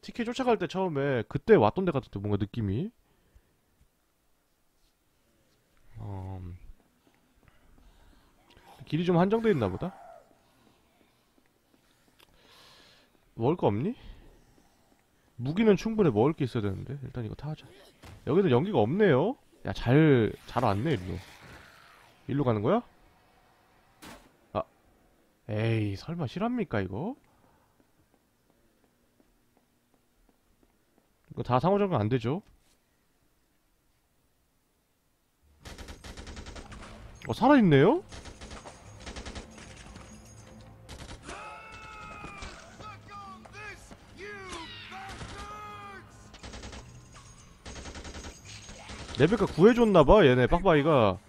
TK 쫓아갈 때 처음에 그때 왔던 데 같은데 뭔가 느낌이. 어... 길이 좀 한정돼 있나 보다. 먹을 거 없니? 무기는 충분히 먹을 게 있어야 되는데 일단 이거 타자. 여기는 연기가 없네요. 야, 잘 왔네. 일로 가는 거야? 아, 에이, 설마 실합니까 이거? 이거 다 상호작용 안 되죠? 살아있네요? 레베카 구해줬나봐 얘네 빡빡이가.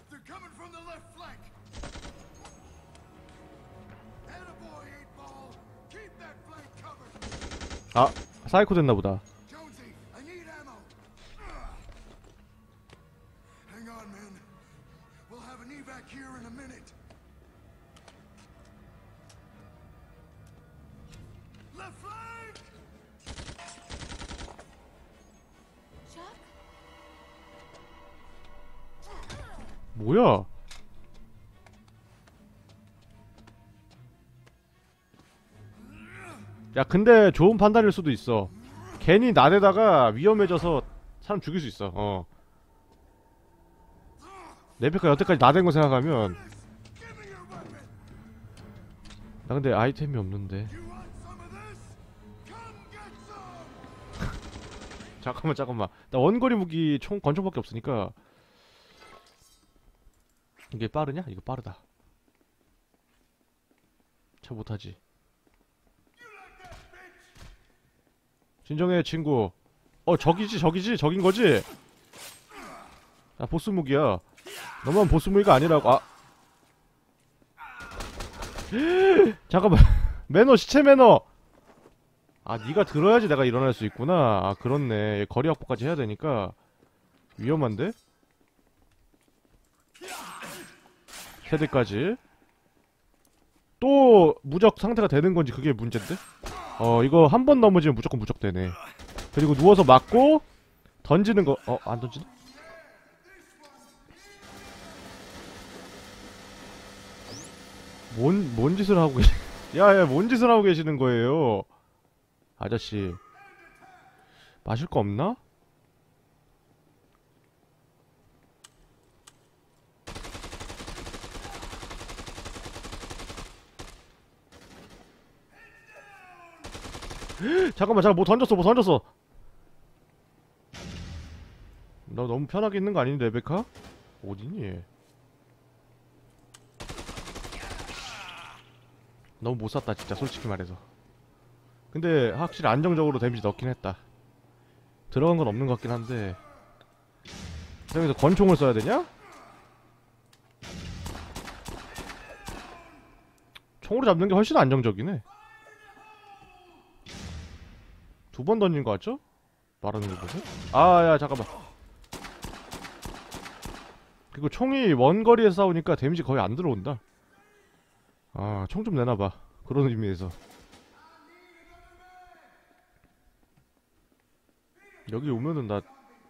아, 사이코 됐나보다. 뭐야? 야, 근데 좋은 판단일 수도 있어. 괜히 나대다가 위험해져서 사람 죽일 수 있어. 레베카 여태까지 나댄 거 생각하면. 나 근데 아이템이 없는데. 잠깐만. 나 원거리 무기 권총밖에 없으니까. 이게 빠르냐? 이거 빠르다. 잘 못하지. 진정해 친구. 적인 거지? 야, 보스 무기야. 너만 보스 무기가 아니라고. 아, 잠깐만. 매너, 시체 매너. 아, 네가 들어야지 내가 일어날 수 있구나. 아, 그렇네. 거리 확보까지 해야 되니까 위험한데? 헤드까지. 또 무적 상태가 되는 건지 그게 문제인데? 이거 한 번 넘어지면 무조건 무적되네. 그리고 누워서 맞고 던지는 거. 안 던지네? 뭔 짓을 하고 야야, 뭔 짓을 하고 계시는 거예요? 아저씨. 마실 거 없나? 잠깐만, 뭐 던졌어. 너 너무 편하게 있는 거 아닌데, 레베카? 어디니 얘? 너무 못 쐈다, 진짜, 솔직히 말해서. 근데 확실히 안정적으로 데미지 넣긴 했다. 들어간 건 없는 것 같긴 한데. 여기서 권총을 써야 되냐? 총으로 잡는 게 훨씬 안정적이네. 두 번 던진 거 같죠? 말하는 거 보세요. 아, 야, 잠깐만. 그리고 총이 먼 거리에서 싸우니까 데미지 거의 안 들어온다. 아, 총 좀 내놔봐. 그런 의미에서. 여기 오면은 나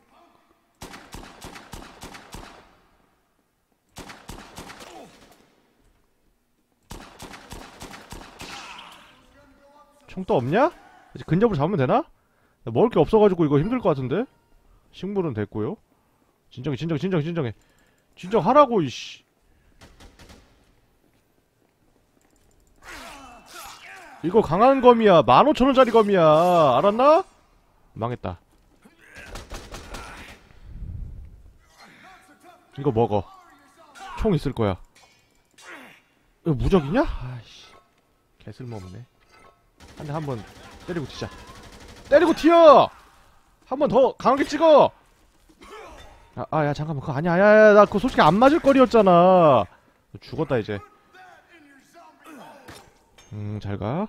총 또 없냐? 이제 근접으로 잡으면 되나? 먹을 게 없어가지고 이거 힘들 것 같은데? 식물은 됐고요. 진정해. 진정하라고, 이씨. 이거 강한 검이야. 15,000원짜리 검이야. 알았나? 망했다. 이거 먹어. 총 있을 거야. 이거 무적이냐? 아이씨. 개쓸모없네. 한 대 한 번 때리고 튀자. 때리고 튀어! 한 번 더 강하게 찍어! 야, 잠깐만. 그거 아니야. 야, 나 그거 솔직히 안 맞을 거리였잖아. 죽었다, 이제. 잘 가.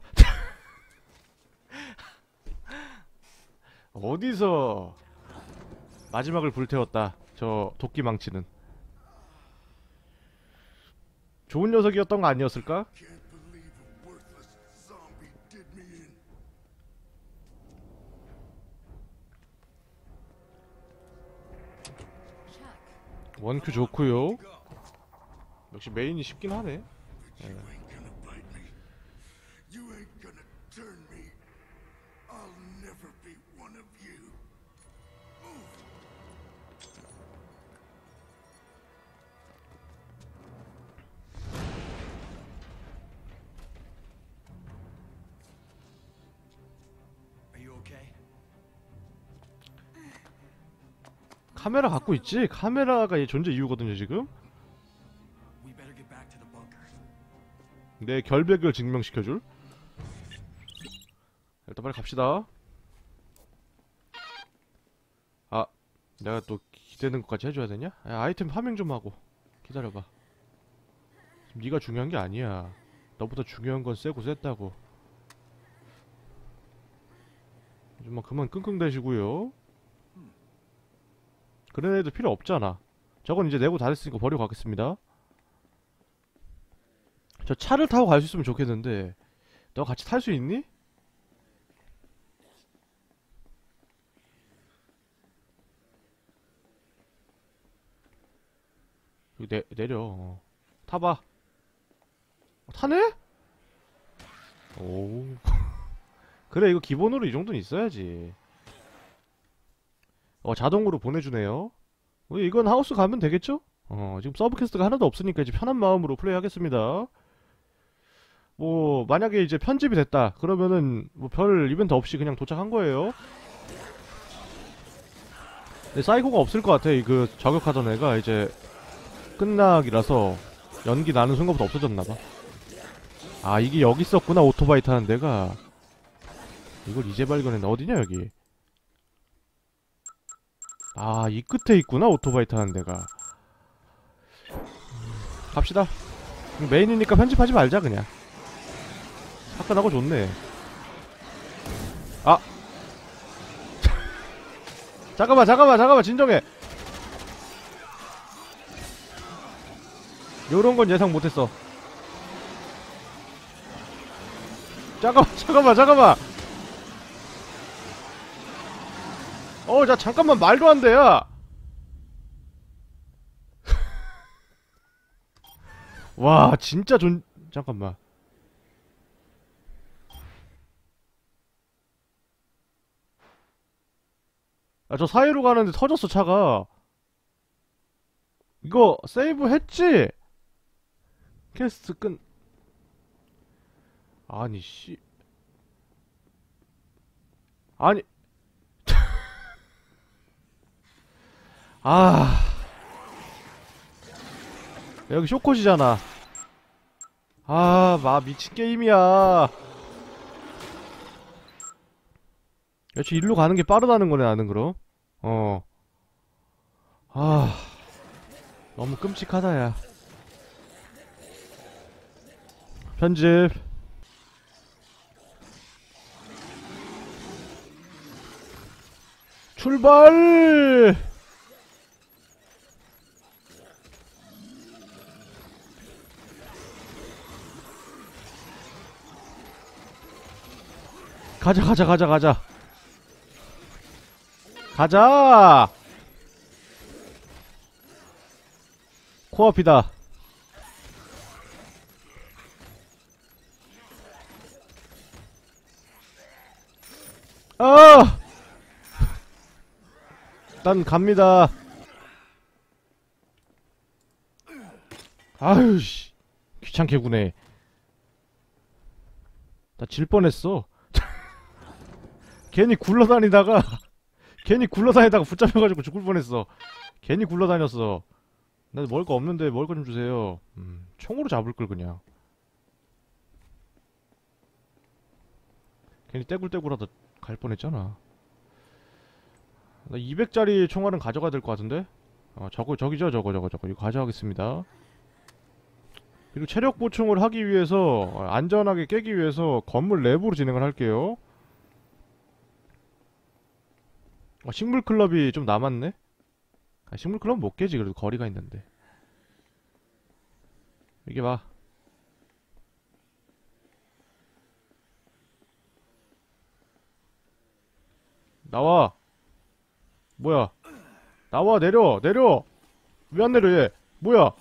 어디서 마지막을 불태웠다. 저 도끼 망치는. 좋은 녀석이었던 거 아니었을까? 원큐 좋구요. 역시 메인이 쉽긴 하네. 예. You ain't gonna bite me. You ain't gonna turn me. I'll never be one of you. Are you okay? 카메라 갖고 있지? 카메라가 이 존재 이유거든요 지금. We better get back to the bunker. 내 결백을 증명시켜줄. 일단 빨리 갑시다. 아, 내가 또 기대는 것까지 해줘야 되냐? 야, 아이템 파밍 좀 하고 기다려봐. 지금 네가 중요한 게 아니야. 너보다 중요한 건 세고 셌다고. 좀만 그만 끙끙대시고요. 그런 애도 필요 없잖아. 저건 이제 내고 다 됐으니까 버리고 가겠습니다. 저 차를 타고 갈 수 있으면 좋겠는데 너 같이 탈 수 있니? 여기 내려. 타봐. 타네? 오. 그래, 이거 기본으로 이 정도는 있어야지. 자동으로 보내주네요. 이건 하우스 가면 되겠죠? 지금 서브퀘스트가 하나도 없으니까 이제 편한 마음으로 플레이하겠습니다. 뭐 만약에 이제 편집이 됐다 그러면은 뭐 별 이벤트 없이 그냥 도착한 거예요. 근데 사이코가 없을 것 같아. 그 저격하던 애가 이제 끝나기라서 연기 나는 순간부터 없어졌나봐. 아, 이게 여기 있었구나. 오토바이 타는 데가. 이걸 이제 발견했네. 어디냐 여기. 아, 이 끝에 있구나. 오토바이 타는 데가. 갑시다. 메인이니까 편집하지 말자 그냥. 화끈하고 좋네. 아! 잠깐만 진정해. 요런 건 예상 못했어. 잠깐만. 자, 잠깐만, 말도 안 돼, 야! 와, 진짜 잠깐만. 저 사이로 가는데 터졌어, 차가. 이거, 세이브 했지? 퀘스트 아니, 씨. 아니. 아. 여기 쇼컷이잖아. 미친 게임이야. 역시 일로 가는 게 빠르다는 거네, 나는 그럼. 너무 끔찍하다, 야. 편집. 출발! 가자. 가자! 코앞이다. 난 갑니다. 아유, 씨. 귀찮게 구네. 나 질 뻔했어. 괜히 굴러다니다가 붙잡혀가지고 죽을 뻔했어. 괜히 굴러다녔어. 나 먹을 거 없는데 먹을 거 좀 주세요. 총으로 잡을 걸 그냥. 괜히 떼굴떼굴하다 갈 뻔했잖아. 나 200짜리 총알은 가져가야 될 것 같은데? 저기죠, 저거. 이거 가져가겠습니다. 그리고 체력 보충을 하기 위해서, 안전하게 깨기 위해서 건물 내부로 진행을 할게요. 식물 클럽이 좀 남았네? 식물 클럽은 못 깨지. 그래도 거리가 있는데. 이게 봐. 나와. 뭐야. 나와, 내려. 왜 안 내려 얘? 뭐야?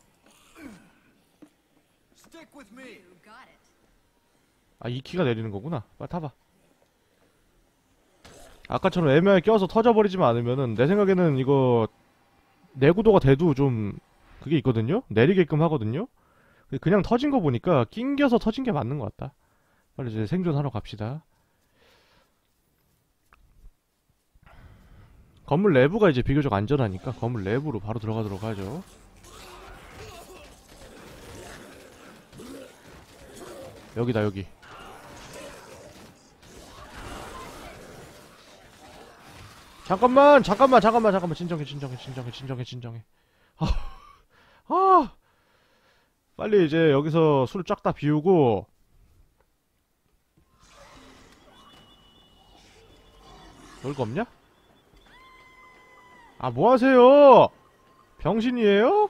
Stick with me. You got it. 아, 이 키가 내리는 거구나. 빨리 타봐. 아까처럼 애매하게 껴서 터져버리지만 않으면은 내 생각에는 이거 내구도가 돼도 좀 그게 있거든요? 내리게끔 하거든요? 그냥 터진 거 보니까 낑겨서 터진 게 맞는 것 같다. 빨리 이제 생존하러 갑시다. 건물 내부가 이제 비교적 안전하니까 건물 내부로 바로 들어가도록 하죠. 여기다 여기. 잠깐만 진정해. 아, 빨리 이제 여기서 술 쫙 다 비우고 놀 거 없냐? 아, 뭐 하세요? 병신이에요?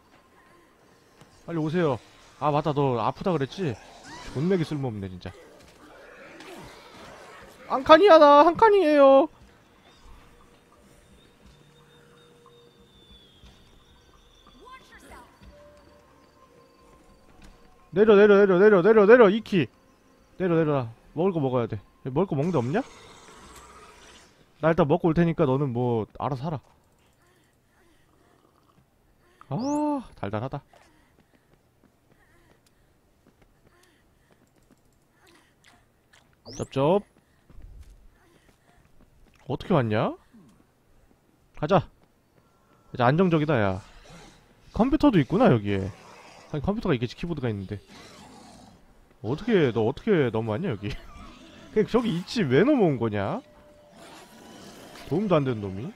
빨리 오세요. 아, 맞다. 너 아프다 그랬지? 존내기 쓸모없네 진짜. 한 칸이야. 나 한 칸이에요. Watch yourself. 내려 2키. 내려. 먹을 거 먹어야 돼. 먹을 거 먹는 데 없냐? 나 일단 먹고 올 테니까 너는 뭐 알아서 살아. 아, 달달하다. 쩝쩝. 어떻게 왔냐? 가자. 이제 안정적이다 야. 컴퓨터도 있구나 여기에. 아니, 컴퓨터가 있겠지. 키보드가 있는데. 너 어떻게 넘어왔냐 여기. 그냥 저기 있지 왜 넘어온 거냐? 도움도 안 되는 놈이.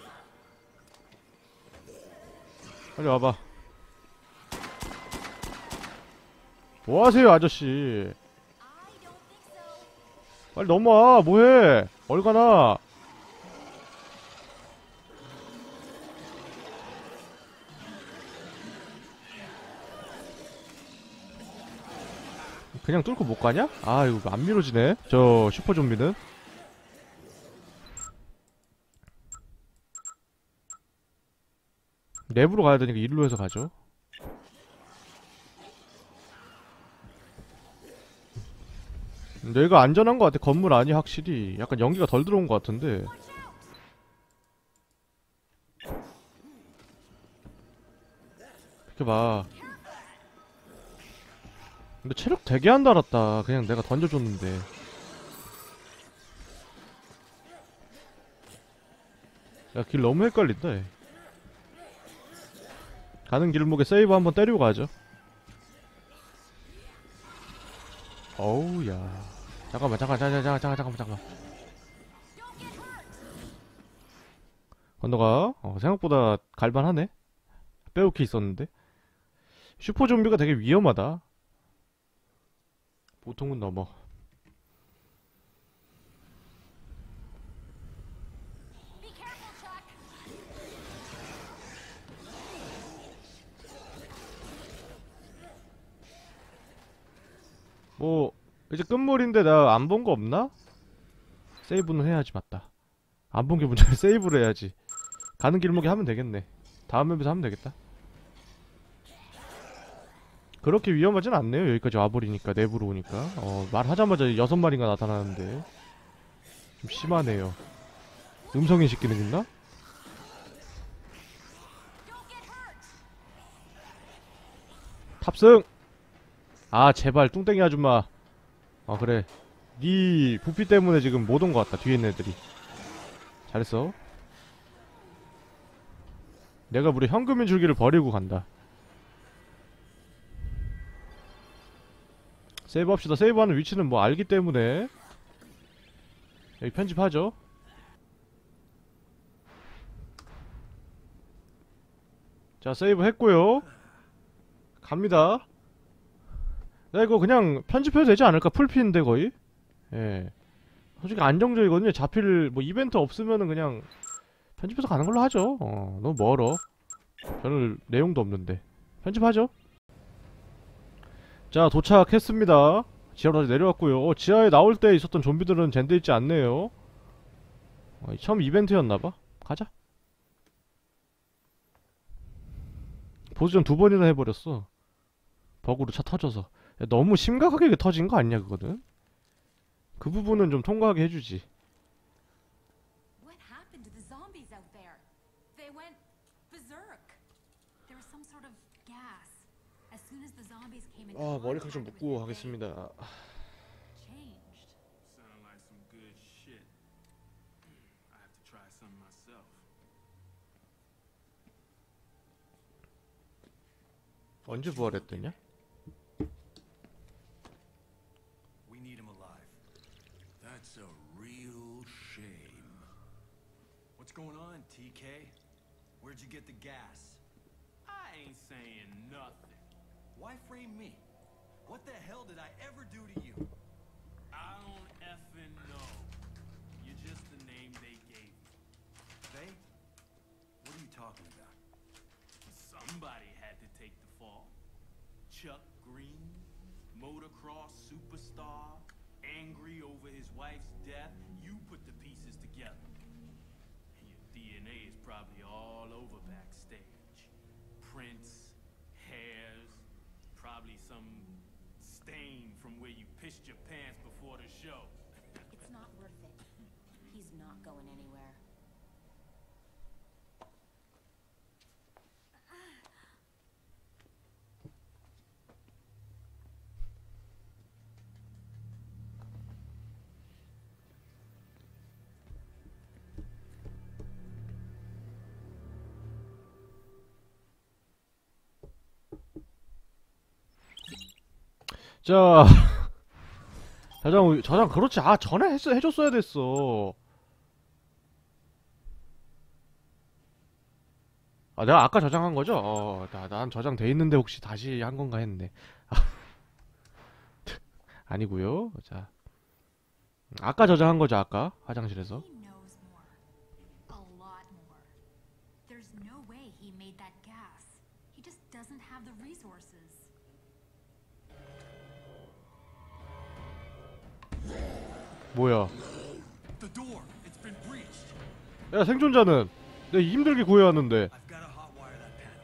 빨리 와봐. 뭐 하세요 아저씨. I don't think so. 빨리 넘어와. 뭐해 얼가나. 그냥 뚫고 못 가냐? 아, 이거 안 밀어지네 저 슈퍼 좀비는. 내부로 가야 되니까 일로 해서 가죠. 여기가 안전한 것 같아. 건물 안이 확실히 약간 연기가 덜 들어온 것 같은데. 이렇게 봐. 근데 체력 되게 안 달았다. 그냥 내가 던져줬는데. 야, 길 너무 헷갈린다 얘. 가는 길목에 세이브 한번 때리고 가죠. 어우 야. 잠깐만. 건너가. 생각보다 갈만하네. 빼놓기 있었는데. 슈퍼 좀비가 되게 위험하다. 보통은 넘어. Be careful, Chuck. 뭐 이제 끝물인데 나 안 본 거 없나? 세이브는 해야지. 맞다. 안 본 게 문제야. 세이브를 해야지. 가는 길목에 하면 되겠네. 다음 맵에서 하면 되겠다. 그렇게 위험하진 않네요. 여기까지 와버리니까. 내부로 오니까. 말하자마자 6마리가 나타나는데 좀 심하네요. 음성인식 기능 있나? 탑승! 아, 제발 뚱땡이 아줌마. 그래. 네 부피 때문에 지금 못 온 것 같다. 뒤에 있는 애들이. 잘했어. 내가 우리 현금인 줄기를 버리고 간다. 세이브합시다. 세이브하는 위치는 뭐 알기 때문에. 여기 편집하죠. 자, 세이브 했고요. 갑니다. 나 이거 그냥 편집해도 되지 않을까? 풀피인데 거의. 예. 솔직히 안정적이거든요. 잡힐 뭐 이벤트 없으면은 그냥 편집해서 가는 걸로 하죠. 너무 멀어. 별 내용도 없는데. 편집하죠. 자, 도착했습니다. 지하로 다시 내려왔고요. 지하에 나올 때 있었던 좀비들은 젠데 있지 않네요. 처음 이벤트였나봐. 가자. 보수전 2번이나 해버렸어. 버그로 차 터져서. 야, 너무 심각하게 터진 거 아니냐 그거는? 그 부분은 좀 통과하게 해주지. What happened to the zombies out there? They went berserk. There was some sort of gas. As soon as the zombies came in 아, 머리카락 좀 contact 묶고 with it, 가겠습니다. they changed. Sound like some good shit. I have to try some myself. 언제 부활했더냐? We need him alive. That's a real shame. What's going on, TK? Where'd you get the gas? I ain't saying nothing. Why frame me? What the hell did I ever do to you? I don't effing know. You're just the name they gave you. They? What are you talking about? Somebody had to take the fall. Chuck Green, motocross superstar, angry over his wife's death. You put the pieces together. Your DNA is probably all over backstage. Prints, hairs, probably some stain from where you pissed your pants before the show. It's not worth it. He's not going anywhere. 자, 저장 그렇지. 아, 전에 해줬어야 됐어. 아, 내가 아까 저장한 거죠? 난 저장돼 있는데 혹시 다시 한 건가 했네. 아니고요. 자, 아까 저장한 거죠, 아까 화장실에서. He knows more. A lot more. There's no way he made that gas. He just doesn't have the resources. 뭐야? The door, it's been breached. 야, 생존자는 내가 힘들게 구해왔는데. I've got to hotwire that panel.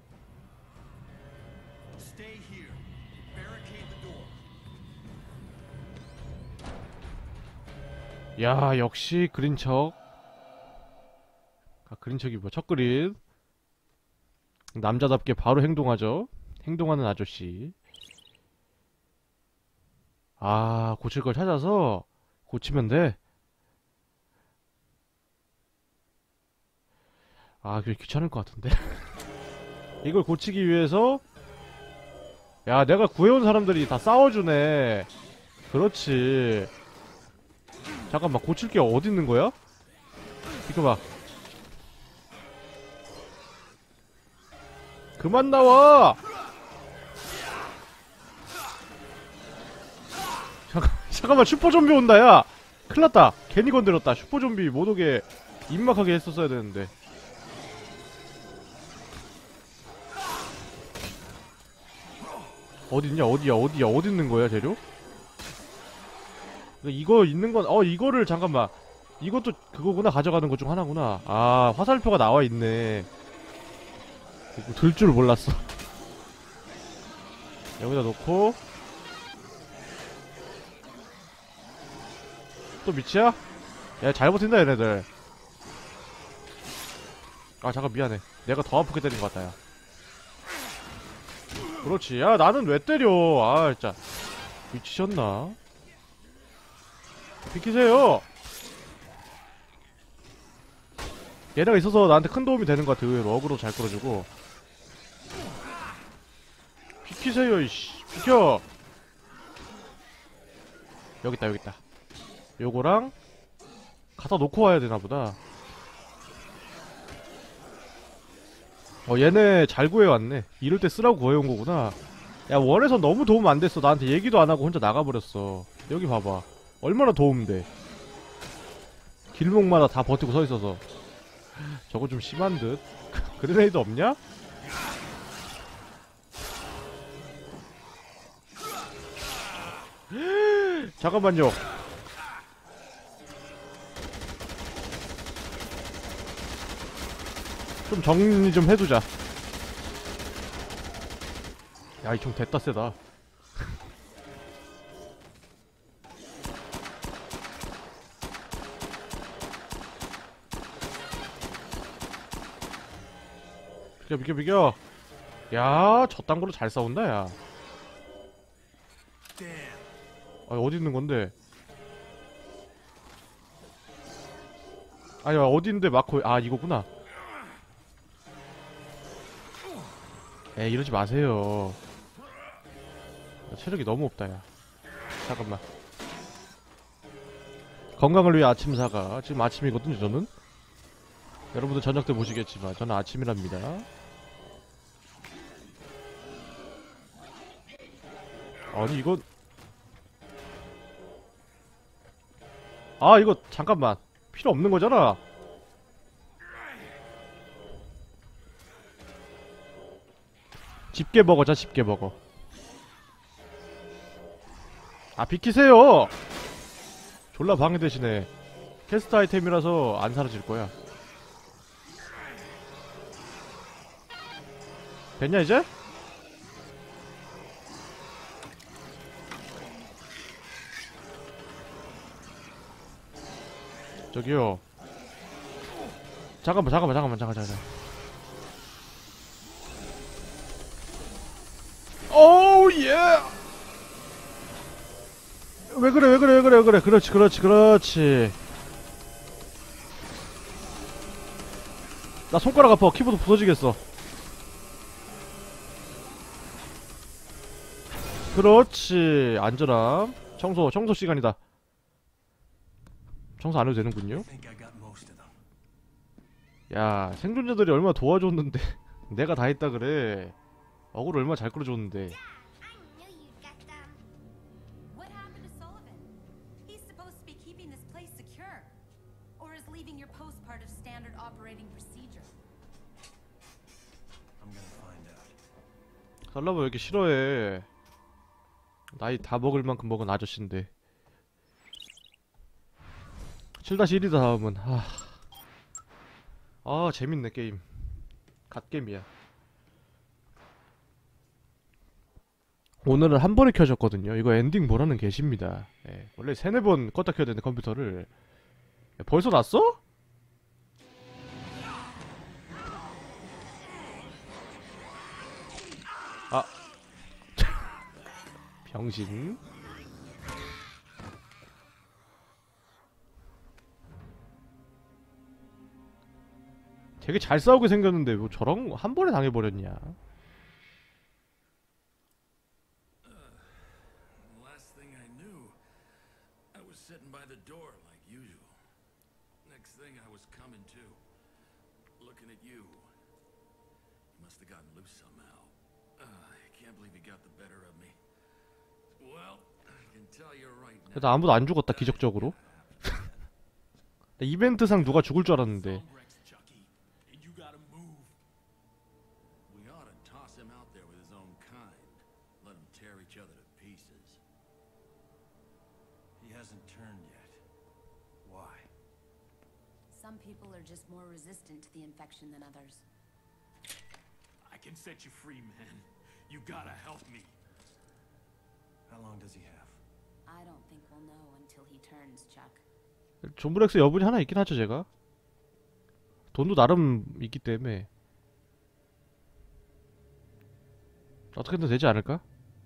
Stay here. Barricade the door. 야, 역시 그린척. 아, 그린척이 뭐야? 척그린. 남자답게 바로 행동하죠. 행동하는 아저씨. 아, 고칠 걸 찾아서 고치면 돼. 아, 그게 귀찮을 것 같은데. 이걸 고치기 위해서 야, 내가 구해온 사람들이 다 싸워주네. 그렇지. 잠깐만, 고칠 게 어디 있는 거야? 비켜봐. 그만 나와! 잠깐만, 슈퍼좀비 온다, 야! 큰일났다. 괜히 건드렸다. 슈퍼좀비 못 오게 입막하게 했었어야 되는데. 어딨냐, 어디 있는 거야, 재료? 이거 있는 건, 이거를, 잠깐만. 이것도 그거구나, 가져가는 것 중 하나구나. 아, 화살표가 나와 있네. 들 줄 몰랐어. 여기다 놓고. 또 밑이야? 야, 잘 버틴다, 얘네들. 아, 잠깐, 미안해. 내가 더 아프게 때린 것 같다, 야. 그렇지. 야, 나는 왜 때려? 아, 진짜. 미치셨나? 비키세요! 얘네가 있어서 나한테 큰 도움이 되는 것 같아. 의외로 어그로 잘 끌어주고. 비키세요, 이씨. 비켜! 여깄다, 여깄다. 요거랑 갖다 놓고 와야 되나보다. 얘네 잘 구해왔네. 이럴 때 쓰라고 구해온 거구나. 야, 원에서 너무 도움 안 됐어. 나한테 얘기도 안 하고 혼자 나가버렸어. 여기 봐봐. 얼마나 도움돼. 길목마다 다 버티고 서 있어서. 저거 좀 심한 듯. 그레네이드 없냐? 잠깐만요. 좀 정리 좀 해두자. 야, 이 총 됐다 세다. 비켜. 야, 저딴 걸로 잘 싸운다, 야. Damn. 아, 어디 있는 건데? 아니, 어디 있는데 마코, 아, 이거구나. 에이, 이러지 마세요. 나 체력이 너무 없다, 야. 잠깐만. 건강을 위해 아침 사과. 지금 아침이거든요, 저는. 여러분들 저녁 때 보시겠지만, 저는 아침이랍니다. 아니, 이건. 아, 이거, 잠깐만. 필요 없는 거잖아. 집게 먹어자, 집게 먹어. 아, 비키세요! 졸라 방해되시네. 캐스트 아이템이라서 안 사라질 거야. 됐냐, 이제? 저기요. 잠깐만. 오우, 예! 왜 그래. 그렇지. 나 손가락 아파. 키보드 부서지겠어. 그렇지. 안전함. 청소 시간이다. 청소 안 해도 되는군요. I think I got most of them. 야, 생존자들이 얼마나 도와줬는데 내가 다 했다 그래. 어그로 얼마나 잘 끌어줬는데. What happened to Sullivan? He's supposed to be keeping this place secure. Or is leaving your post part of standard operating procedure? I'm gonna find out. 살라버 왜 이렇게 싫어해. 나이 다 먹을 만큼 먹은 아저씨인데. 7-1이다 다음은. 재밌네 게임. 갓게임이야. 오늘은 한 번에 켜졌거든요. 이거 엔딩 보라는 게시입니다. 예, 원래 3-4번 껐다 켜야 되는데 컴퓨터를. 야, 벌써 났어? 아 병신. 되게 잘 싸우게 생겼는데 뭐 저런 한 번에 당해버렸냐. Last thing I knew, I was sitting by the door like usual. Next thing I was coming to, looking at you. You must have gotten loose somehow. I can't believe you got the better of me. Well, I can tell you right now. 그래도 아무도 안 죽었다 기적적으로. 이벤트상 누가 죽을 줄 알았는데. Rex, Chucky, and you gotta move. We ought to toss him out there with his own kind. Let him tear each other to pieces. He hasn't turned yet. Why? Some people are just more resistant to the infection than others. I can set you free, man. You gotta help me. How long does he have? I don't think we'll know until he turns, Chuck. 존브렉스 여분이 하나 있긴 하죠 제가. 돈도 나름 있기 때문에 어떻게든 되지 않을까?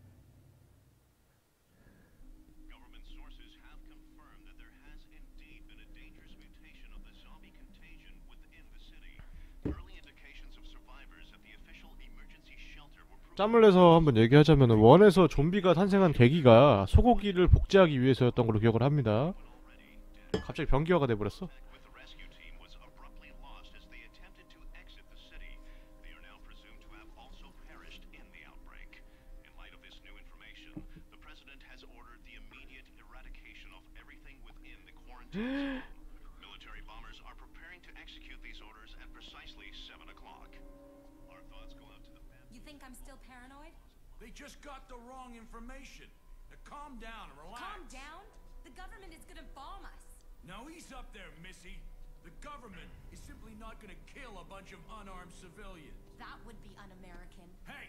Government sources have confirmed that there has indeed been a dangerous mutation of the zombie contagion within the city. Early indications of survivors at the official emergency shelter were 짬을 내서 한번 얘기하자면은 원에서 좀비가 탄생한 계기가 소고기를 복제하기 위해서였던 걸로 기억을 합니다. 갑자기 병기화가 돼버렸어. with the rescue team was abruptly lost as they attempted to exit the city. They are now presumed to have also perished in the outbreak. In light of this new information, the president has ordered the immediate eradication of everything within the quarantine zone. Military bombers are preparing to execute these orders at precisely 7 o'clock. Our thoughts go out to the family. You think I'm still paranoid? They just got the wrong information. Now calm down and relax. Calm down? The government is gonna bomb us. Now ease up there, Missy. The government is simply not gonna kill a bunch of unarmed civilians. That would be un-American. Hey,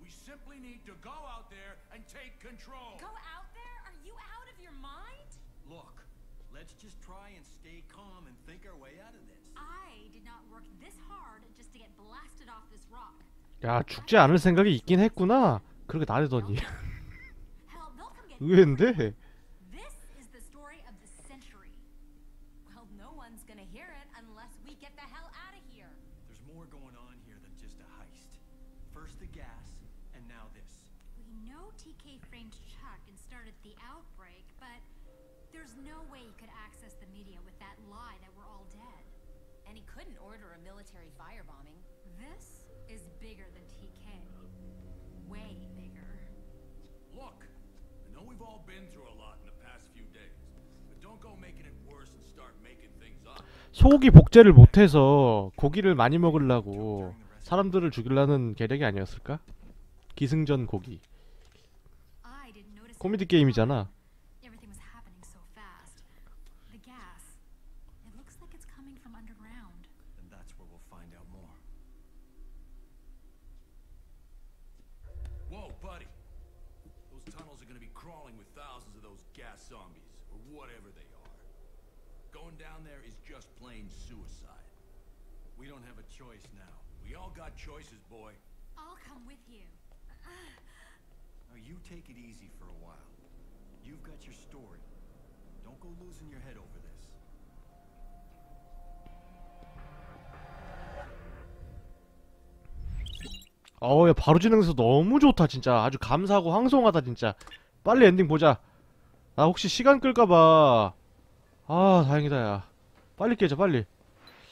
We simply need to go out there and take control. Go out there? Are you out of your mind? Look, let's just try and stay calm and think our way out of this. I did not work this hard just to get blasted off this rock. 야, 죽지 않을 생각이 있긴 했구나. 그렇게 나대더니. Hell, they'll come get 의외인데. This is the story of the century. Well, no one's gonna hear it unless we get the hell out of here. There's more going on here than just a heist. First the gas, and now this. We know TK framed Chuck and started the outbreak, but there's no way he could access the media with that lie that we're all dead. And he couldn't order a military firebombing. This is bigger than TK. Way bigger. Look, I know we've all been through a lot in the past few days, but don't go making it worse and start making things up. 소고기 복제를 못해서 고기를 많이 먹으려고 사람들을 죽이려는 계략이 아니었을까? 기승전 고기. I didn't notice. 코미디 게임이잖아. Everything was happening so fast. The gas. It looks like it's coming from underground. And that's where we'll find out more. Whoa, buddy. Those tunnels are gonna be crawling with thousands of those gas zombies, or whatever they are. Going down there is just plain suicide. We don't have a choice now. We all got choices, boy. I'll come with you. Now you take it easy for a while. You've got your story. Don't go losing your head over this. 야, 바로 진행해서 너무 좋다, 진짜. 아주 감사하고 황송하다, 진짜. 빨리 엔딩 보자. 나 혹시 시간 끌까봐. 아, 다행이다, 야. 빨리 깨자, 빨리.